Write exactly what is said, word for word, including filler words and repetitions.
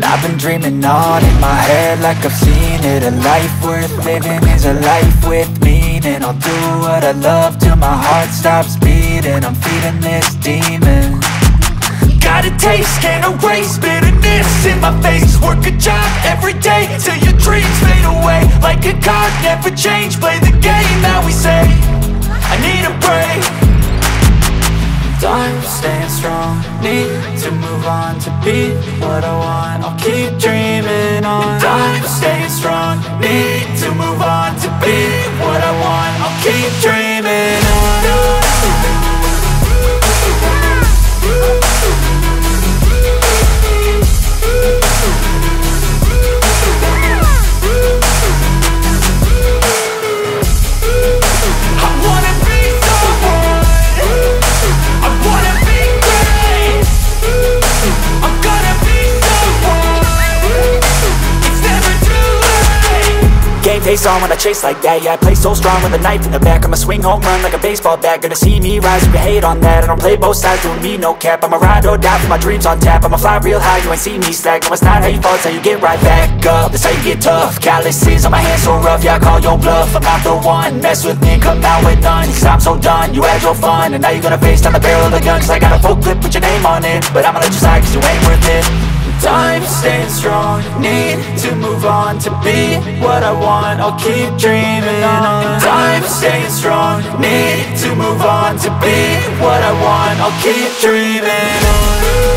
I've been dreaming on in my head like I've seen it. A life worth living is a life with meaning. I'll do what I love till my heart stops beating. I'm feeding this demon. Got a taste, can't erase bitterness in my face. Work a job every day till your dreams fade away. Like a card, never change, play the game that we say. I need a break. I'm staying strong, need to move on to be what I want. I'll keep dreaming on. I'm staying strong, need to move on to be what I want. I'll keep dreaming on. Face on when I chase like that, yeah, I play so strong with a knife in the back. I'ma swing home run like a baseball bat. Gonna see me rise, you can hate on that. I don't play both sides, doing me no cap. I'ma ride or die for my dreams on tap. I'ma fly real high, you ain't see me slack. No, it's not how you fall, it's how you get right back up. That's how you get tough, calluses on my hands so rough. Yeah, I call your bluff, I'm not the one. Mess with me and come out with none, cause I'm so done. You had your fun, and now you're gonna face down the barrel of the gun. Cause I got a full clip, put your name on it. But I'ma let you slide, cause you ain't worth it. I'm staying strong, need to move on to be what I want. I'll keep dreaming on. I'm staying strong, need to move on to be what I want. I'll keep dreaming on.